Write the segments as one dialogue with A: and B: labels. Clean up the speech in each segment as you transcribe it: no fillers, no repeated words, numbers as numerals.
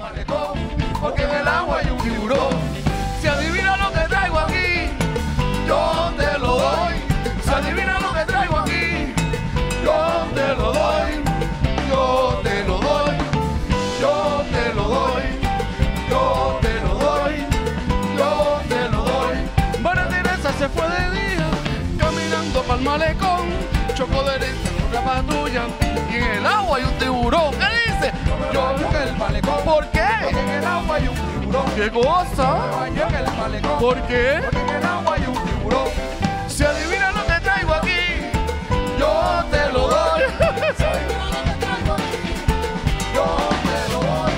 A: malecón, porque en el agua hay un tiburón. Si adivina lo que traigo aquí, yo te lo doy. Si adivina lo que traigo aquí, yo te lo doy. Yo te lo doy. Yo te lo doy. Yo te lo doy. Yo te lo doy. María Teresa se fue de día, caminando pa'l malecón. Chocó derecha en una patrulla y en el agua hay un tiburón. ¿Qué dice? Yo en el malecón. ¿Por qué? Porque en el agua hay un tiburón. ¿Qué cosa? Yo en el malecón. ¿Por qué? Porque en el agua hay un tiburón. Si adivina lo que traigo aquí, yo te lo doy. Si adivina lo que traigo aquí, yo te lo doy.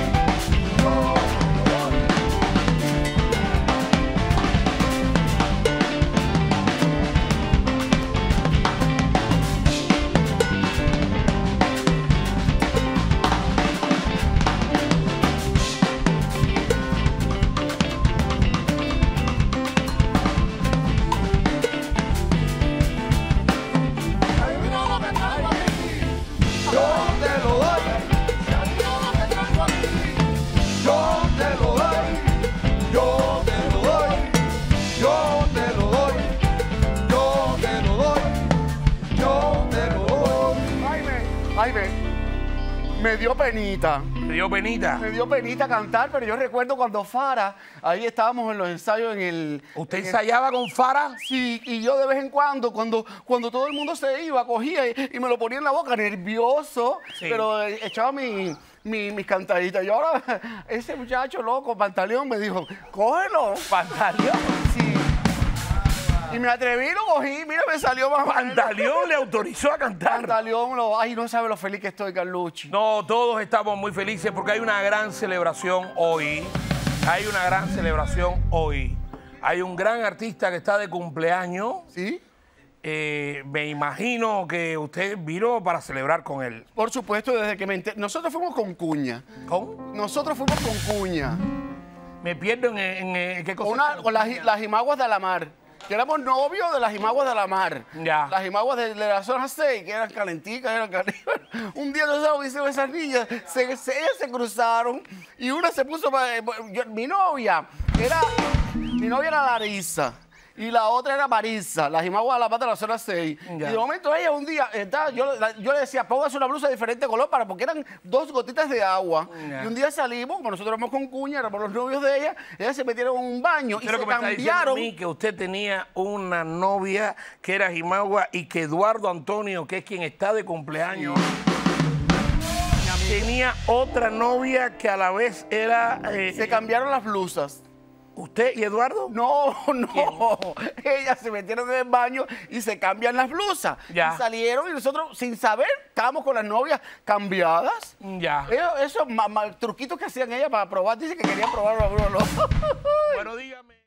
A: Me dio penita.
B: ¿Te dio penita?
A: Me dio penita cantar, pero yo recuerdo cuando Fara, ahí estábamos en los ensayos en el...
B: ¿Usted ensayaba con Fara?
A: Sí, y yo de vez en cuando todo el mundo se iba, cogía y me lo ponía en la boca, nervioso, sí. Pero echaba mis cantaditas. Y ahora ese muchacho loco, Pantaleón, me dijo, cógelo.
B: ¿Pantaleón?
A: Sí. Y me atreví, lo cogí, mira, me salió más.
B: ¿Pantaleón le autorizó a cantar?
A: Pantaleón, ay, no sabe lo feliz que estoy, Carlucci.
B: No, todos estamos muy felices porque hay una gran celebración hoy. Hay una gran celebración hoy. Hay un gran artista que está de cumpleaños.
A: ¿Sí?
B: Me imagino que usted vino para celebrar con él.
A: Por supuesto, desde que me enteré. Nosotros fuimos con cuña.
B: ¿Con?
A: Nosotros fuimos con cuña.
B: Me pierdo en ¿qué cosa?
A: Con las Jimaguas de la Mar. Que éramos novios de las Jimaguas de la Mar.
B: Ya.
A: Las Jimaguas de la zona 6, que eran calenticas, eran caníbales. Un día nosotros hicimos esas niñas, ellas se cruzaron y una se puso mi novia era Larisa. Y la otra era Marisa, la Jimagua de la Pata de la zona 6. Ya. Y de momento ella un día, yo le decía, póngase una blusa de diferente color porque eran 2 gotitas de agua. Ya. Y un día salimos, nosotros éramos con cuña, éramos los novios de ella, ellas se metieron en un baño y se cambiaron. Me está diciendo a mí que
B: usted tenía una novia que era Jimagua y que Eduardo Antonio, que es quien está de cumpleaños, tenía otra novia que a la vez era...
A: se cambiaron las blusas.
B: ¿Usted y Eduardo?
A: No. Ellas se metieron en el baño y se cambian las blusas. Ya. Y salieron y nosotros, sin saber, estábamos con las novias cambiadas.
B: Ya.
A: Esos truquitos que hacían ellas para probar, dice que querían probar uno.
B: Bueno, dígame.